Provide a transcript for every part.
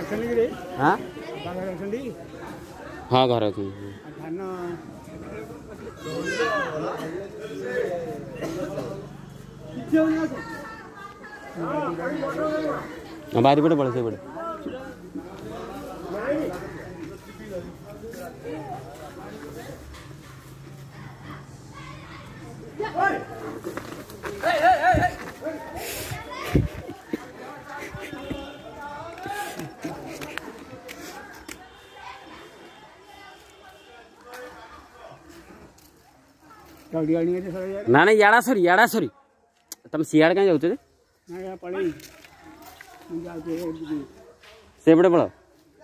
हाँ हाँ घर अच्छी बारी पटे पड़े से पड़े ना ना याड़ा सरी तुम सियाड़ कहीं जाऊँ से पड़े पड़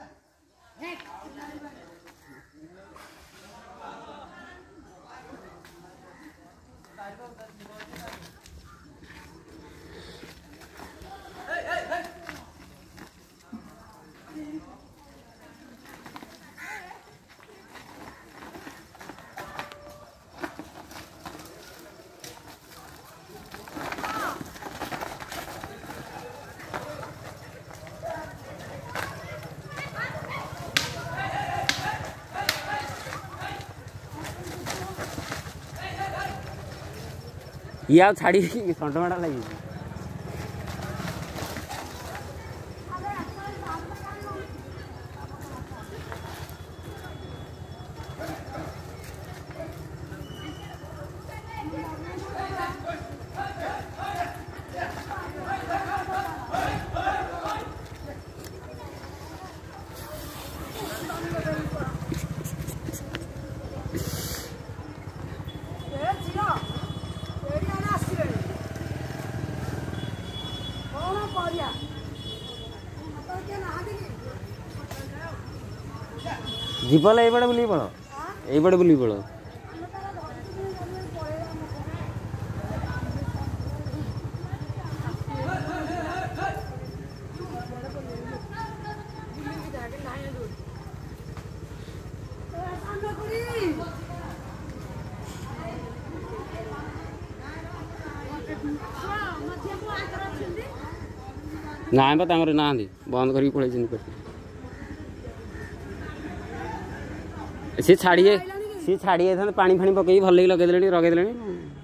ये आ छाड़ी सट माड़ा लगी जीपल ये बुली पड़ ये बुली पड़ ना ना बंद कर पड़े सी छाड़िए पानी फाणी पकई भल लगे लगे